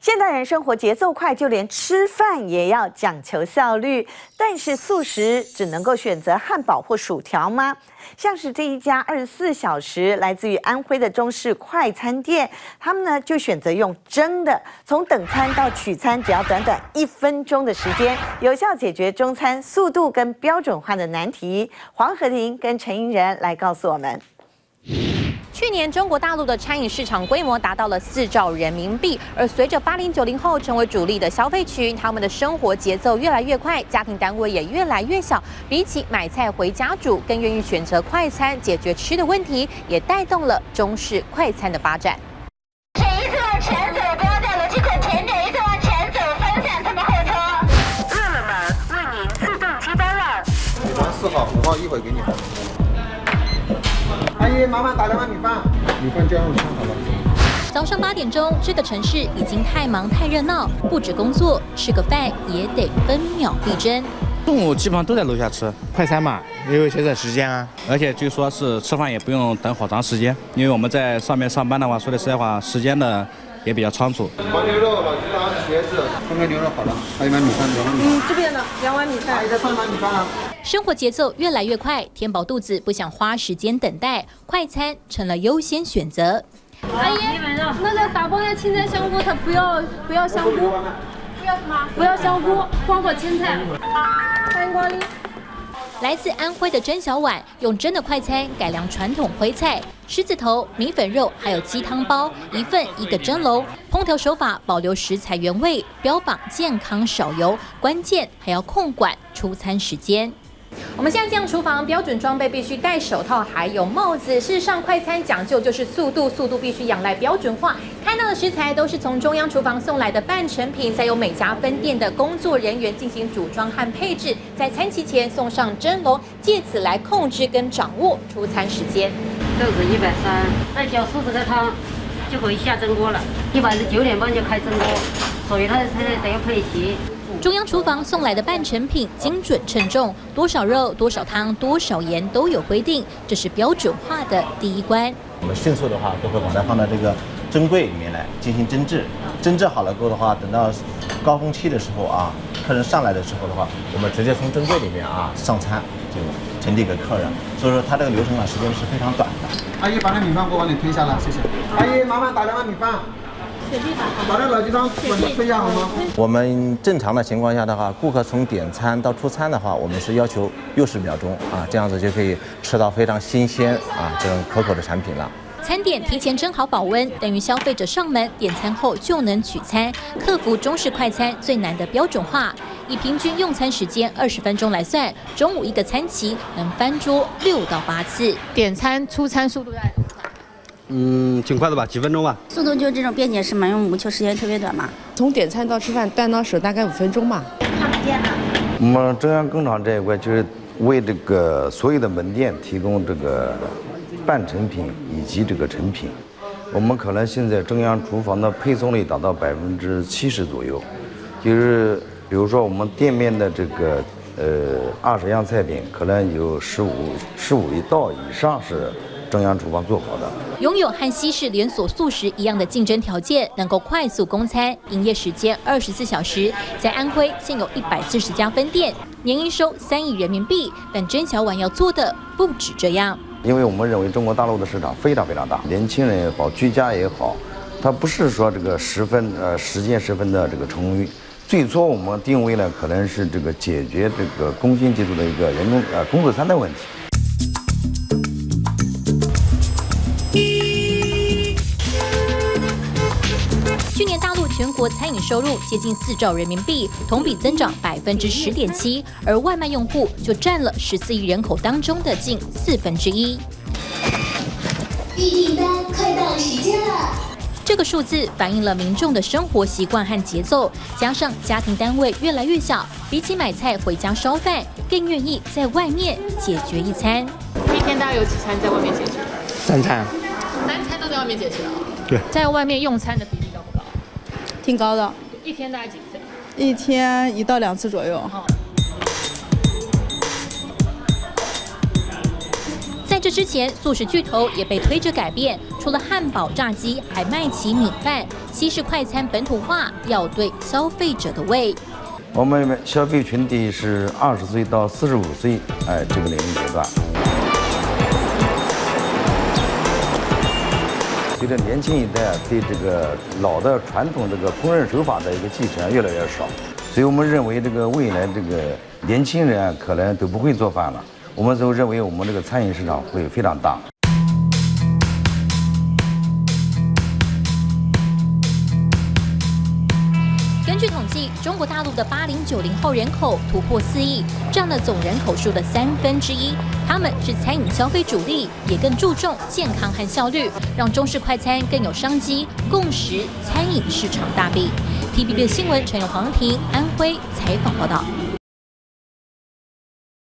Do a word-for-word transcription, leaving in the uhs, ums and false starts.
现代人生活节奏快，就连吃饭也要讲求效率。但是素食只能够选择汉堡或薯条吗？像是这一家二十四小时来自于安徽的中式快餐店，他们呢就选择用蒸的，从等餐到取餐只要短短一分钟的时间，有效解决中餐速度跟标准化的难题。黄和婷跟陈盈仁来告诉我们。 去年，中国大陆的餐饮市场规模达到了四兆人民币，而随着八零九零后成为主力的消费群，他们的生活节奏越来越快，家庭单位也越来越小。比起买菜回家煮，更愿意选择快餐解决吃的问题，也带动了中式快餐的发展。 谁一次往前走，不要在楼梯口停着，一次往前走，分享他们后车。饿了么为您自动接单了。 米饭四号，五号一会给你。 阿姨，麻烦打两碗米饭，米饭这样我穿好了。 早上八点钟，这个城市已经太忙太热闹，不止工作，吃个饭也得分秒必争。 中午基本上都在楼下吃快餐嘛，因为节省时间啊，而且据说是吃饭也不用等好长时间，因为我们在上面上班的话，说的实在话，时间呢也比较仓促。 黄牛肉、老鸡汤、茄子，风干牛肉好了，还有一碗米饭，两碗米饭。 嗯，这边的两碗米饭。 阿姨再上一碗米饭啊。 生活节奏越来越快，填饱肚子不想花时间等待，快餐成了优先选择。 阿姨，那个打包的青菜香菇，它不要不要香菇，不要什么？不要香菇，光果青菜。欢迎光临。 来自安徽的甄小婉用蒸的快餐改良传统徽菜，狮子头、米粉肉还有鸡汤包，一份一个蒸笼。烹调手法保留食材原味，标榜健康少油，关键还要控管出餐时间。 我们现在进厨房，标准装备必须戴手套，还有帽子。事实上，快餐讲究就是速度，速度必须仰赖标准化。看到的食材都是从中央厨房送来的半成品，再由每家分店的工作人员进行组装和配置，在餐期前送上蒸笼，借此来控制跟掌握出餐时间。 豆子一百三，再搅数十个汤就可以下蒸锅了。一般是九点半就开蒸锅，所以它它得要配齐。 中央厨房送来的半成品精准称重，多少肉、多少汤、多少盐都有规定，这是标准化的第一关。 我们迅速的话，都会把它放到这个蒸柜里面来进行蒸制。蒸制好了过后的话，等到高峰期的时候啊，客人上来的时候的话，我们直接从蒸柜里面啊上餐，就呈递给客人。所以说它这个流程啊，时间是非常短的。 阿姨，把那米饭给我往里推下来，谢谢。阿姨，麻烦打两碗米饭。 把那老鸡汤往里推一下好吗？ 我们正常的情况下的话，顾客从点餐到出餐的话，我们是要求六十秒钟啊，这样子就可以吃到非常新鲜啊这种可口的产品了。 餐点提前蒸好保温，等于消费者上门点餐后就能取餐，克服中式快餐最难的标准化。以平均用餐时间二十分钟来算，中午一个餐期能翻桌六到八次。 点餐出餐速度在。 嗯，挺快的吧，几分钟吧。 速度就是这种便捷式嘛，因为我们求时间特别短嘛。 从点餐到吃饭，端到手大概五分钟吧。 看不见了。 我们中央工厂这一块就是为这个所有的门店提供这个半成品以及这个成品。我们可能现在中央厨房的配送率达到百分之七十左右，就是比如说我们店面的这个呃二十样菜品，可能有十五十五一道以上是。 中央厨房做好的， 拥有和西式连锁素食一样的竞争条件，能够快速供餐，营业时间二十四小时。在安徽现有一百四十家分店，年营收三亿人民币。但甄小婉要做的不止这样， 因为我们认为中国大陆的市场非常非常大，年轻人也好，居家也好，它不是说这个十分呃时间十分的这个充裕。最初我们定位呢，可能是这个解决这个工薪阶层的一个人工呃工作餐的问题。 去年大陆全国餐饮收入接近四兆人民币，同比增长百分之十点七，而外卖用户就占了十四亿人口当中的近四分之一。 预订单快到时间了。 这个数字反映了民众的生活习惯和节奏，加上家庭单位越来越小，比起买菜回家烧饭，更愿意在外面解决一餐。 一天大概有几餐在外面解决？ 三餐。 三餐都在外面解决了。 对。 在外面用餐的比例高不高？ 挺高的。 一天大概几次？ 一天一到两次左右。 哦在这之前，素食巨头也被推着改变， 除了汉堡、炸鸡，还卖起米饭。西式快餐本土化，要对消费者的胃。 我们消费群体是二十岁到四十五岁，哎，这个年龄阶段。随着年轻一代对这个老的传统这个烹饪手法的一个继承越来越少，所以我们认为这个未来这个年轻人可能都不会做饭了。我们就认为我们这个餐饮市场会非常大。 根据统计，中国大陆的八零九零后人口突破四亿，占了总人口数的三分之一。他们是餐饮消费主力，也更注重健康和效率，让中式快餐更有商机，共识餐饮市场大弊。T V B 新闻陈永黄庭安徽采访报道。